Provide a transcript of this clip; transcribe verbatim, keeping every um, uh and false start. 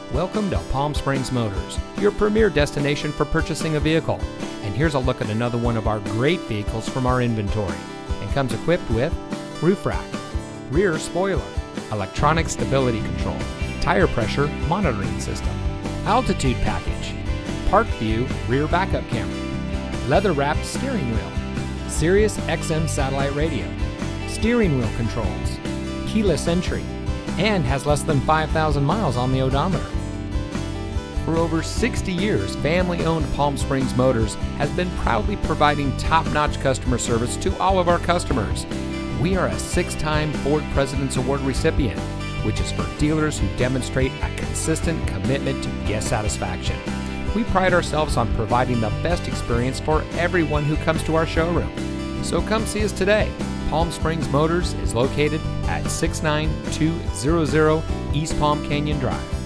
Welcome to Palm Springs Motors, your premier destination for purchasing a vehicle. And here's a look at another one of our great vehicles from our inventory. And comes equipped with roof rack, rear spoiler, electronic stability control, tire pressure monitoring system, altitude package, park view rear backup camera, leather wrapped steering wheel, Sirius X M satellite radio, steering wheel controls, keyless entry, and has less than five thousand miles on the odometer. For over sixty years, family-owned Palm Springs Motors has been proudly providing top-notch customer service to all of our customers. We are a six-time Ford President's Award recipient, which is for dealers who demonstrate a consistent commitment to guest satisfaction. We pride ourselves on providing the best experience for everyone who comes to our showroom. So come see us today. Palm Springs Motors is located at six nine two zero zero East Palm Canyon Drive.